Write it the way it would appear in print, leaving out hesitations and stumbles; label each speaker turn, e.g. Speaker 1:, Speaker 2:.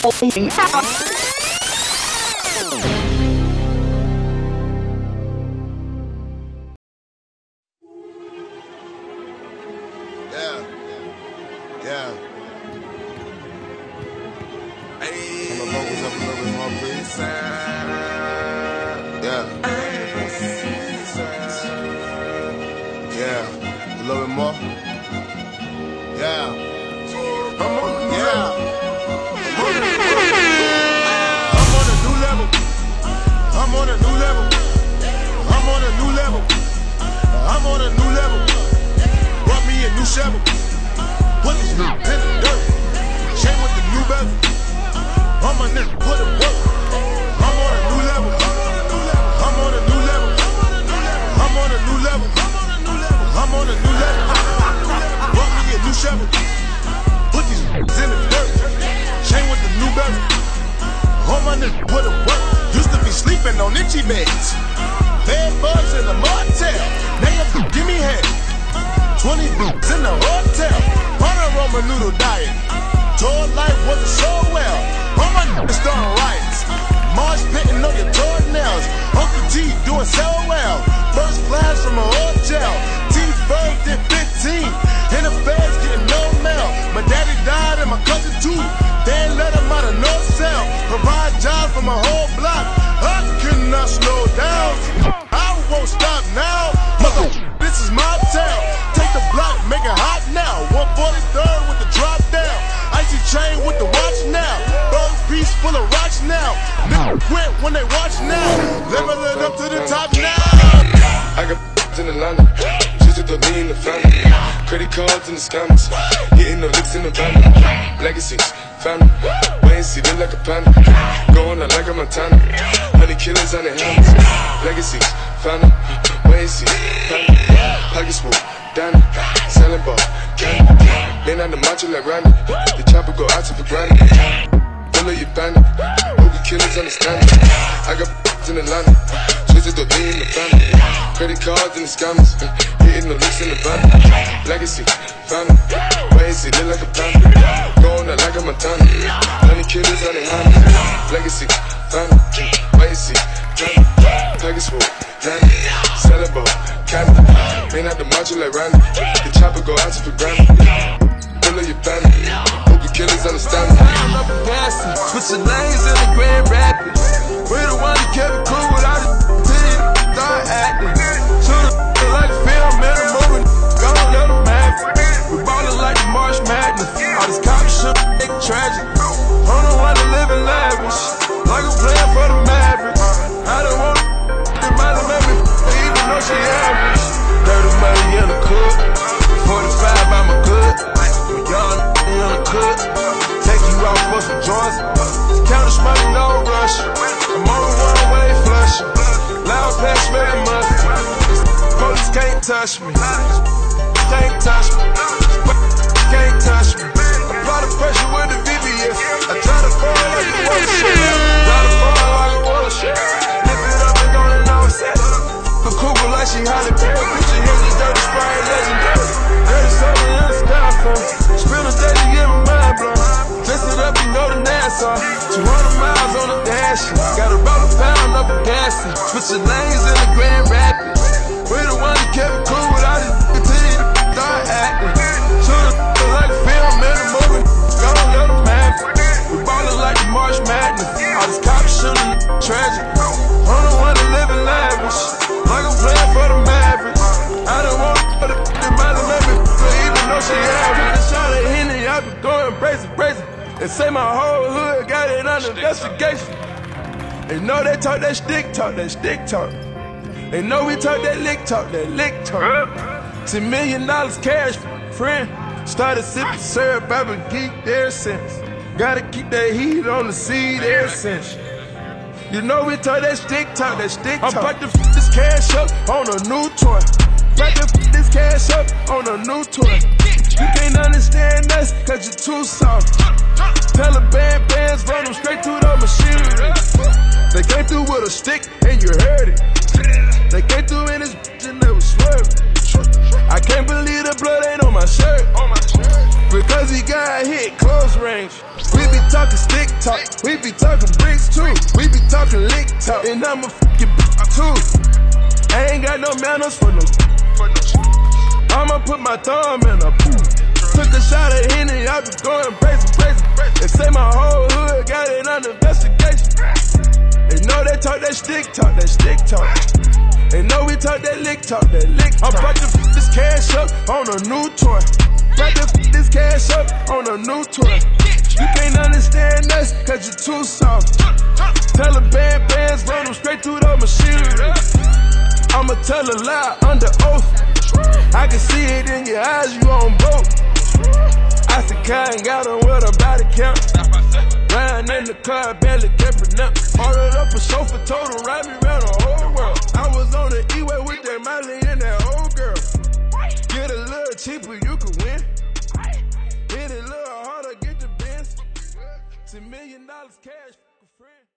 Speaker 1: They know we talk that lick talk. $10 million cash, friend. Started sipping syrup, I've been geeked ever since. Gotta keep that heat on the seed ever since. You know we talk that stick talk. I'm about to f this cash up on a new toy. About to f this cash up on a new toy. You can't understand us, cause you're too soft. Taliban bands run them straight to the machinery. They came through with a stick and you heard it. They came through in this bitch and they was swerving. I can't believe the blood ain't on my shirt. Because he got hit close range. We be talking stick talk, we be talking bricks too. We be talking lick talk, and I'm a fucking too. I ain't got no manners for no. I'ma put my thumb in a pool. Took a shot at Henny, I be going crazy. They say my whole hood got it under investigation. They know they talk that stick talk. They know we talk that lick talk. I'm about to f this cash up on a new toy. About to f this cash up on a new toy. You can't understand us, cause you're too soft. Taliban bands run them straight through the machinery. I'ma tell a lie under oath. I can see it in your eyes, you on boat. I said, I got on with a body count. Riding in the car, barely kept it up. Ordered up a chauffeur, told him ride me around the whole world. I was on the E-way with that Miley and that old girl. Get a little cheaper, you can win. Hit it a little harder, get the Benz. $10 million cash, friend.